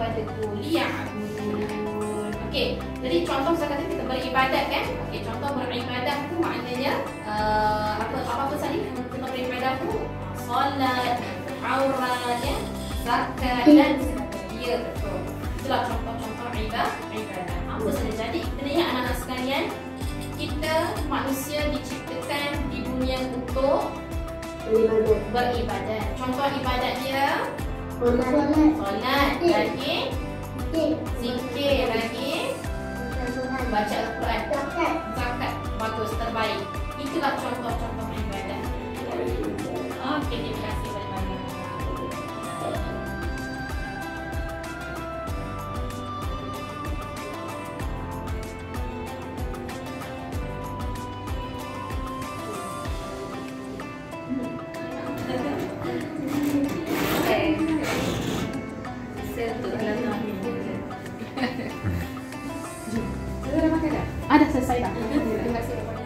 ibadatu liya'budun. Okey, jadi contoh saya kata kita beribadat kan? Okey, contoh beribadat tu maknanya apa tadi? Contoh beribadat tu solat, aurat, ya, zakat dan sebagainya. Ya, betul. Itulah contoh-contoh ibadat. Apa saja. Jadi kita lihat anak-anak sekalian, kita manusia diciptakan di dunia untuk beribadat. Contoh ibadat dia solat, lagi zikir, lagi baca Al-Quran, zakat. Bagus, terbaik. Itulah contoh-contoh ibadat. Okey, terima kasih banyak-banyak. Ada selesai dah. Terima kasih.